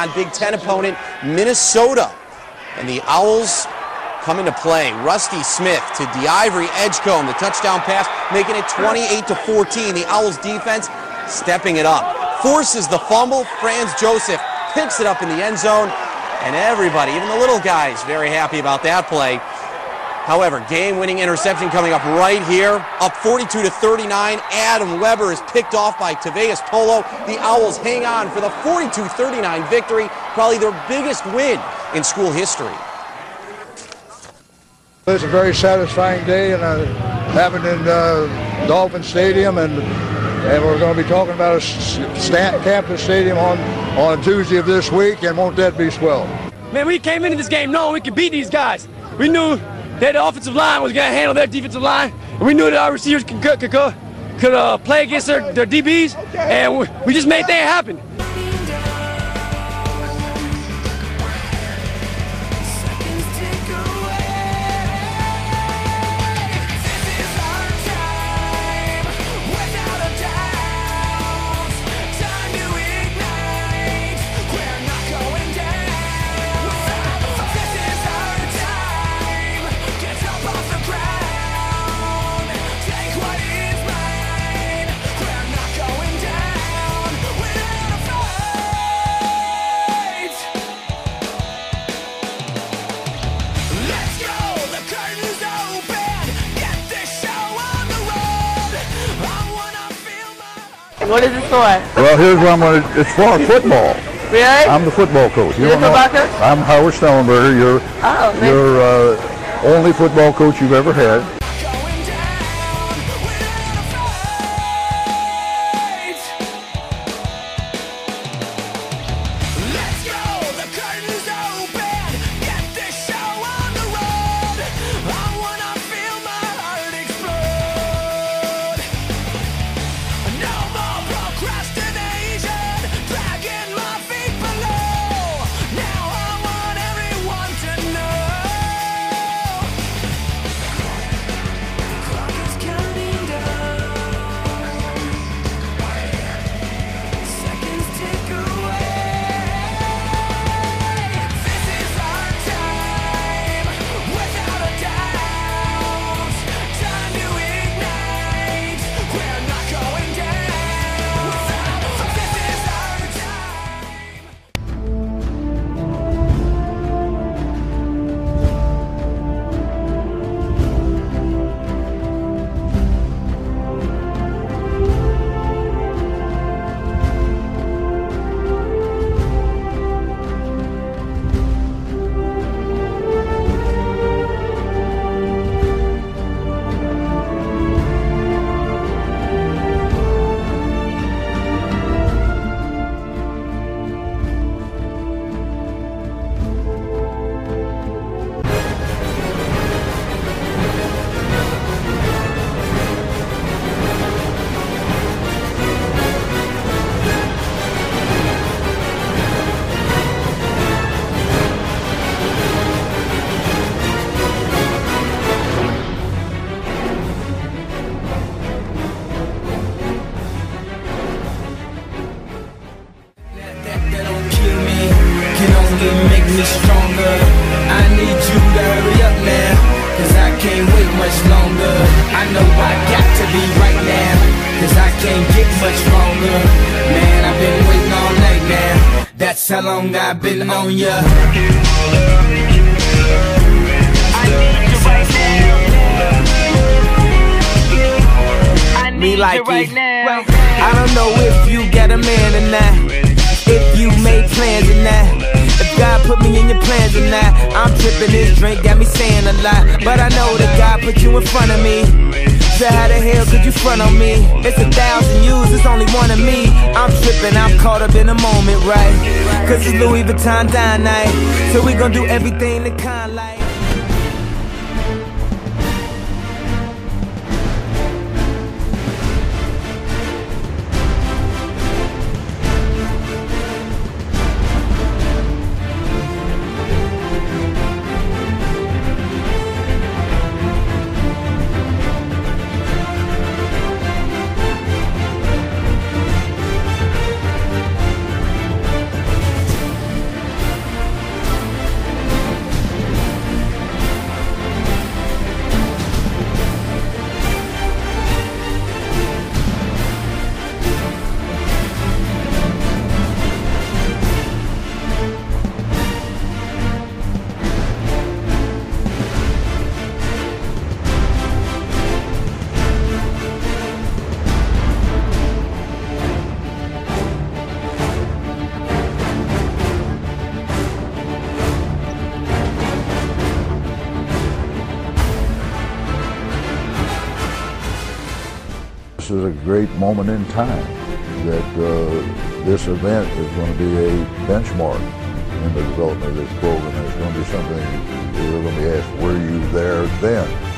on Big Ten opponent Minnesota. And the Owls come into play. Rusty Smith to DeIvory Edgecombe, the touchdown pass, making it 28-14. The Owls defense stepping it up. Forces the fumble. Franz Joseph picks it up in the end zone. And everybody, even the little guys, very happy about that play. However, game-winning interception coming up right here. Up 42-39. Adam Weber is picked off by Taveus Polo. The Owls hang on for the 42-39 victory, probably their biggest win in school history. It's a very satisfying day, and happened in Dolphin Stadium, and we're going to be talking about a campus stadium on Tuesday of this week, and won't that be swell? Man, we came into this game knowing we could beat these guys. We knew that the offensive line was going to handle their defensive line, and we knew that our receivers could play against their DBs, and we just made that happen. What is it for? Well, here's what I'm going to, it's for football. Really? I'm the football coach. You're the football coach? I'm Howard Stellenberger. You're only football coach you've ever had. Make me stronger. I need you to hurry up now, cause I can't wait much longer. I know I got to be right now, cause I can't get much longer. Man, I've been waiting all night now. That's how long I've been on ya. I need you right now. I need you right now. I don't know if you got a man or not, if you made plans or not, if God put me in your plans or not. I'm tripping, this drink got me saying a lot, but I know that God put you in front of me. So how the hell could you front on me? It's 1,000 yous, it's only one of me. I'm tripping, I'm caught up in the moment, right? Cause it's Louis Vuitton dine night, so we gon' do everything the kind like. is a great moment in time that this event is going to be a benchmark in the development of this program. It's going to be something we're going to be asked, were you there then?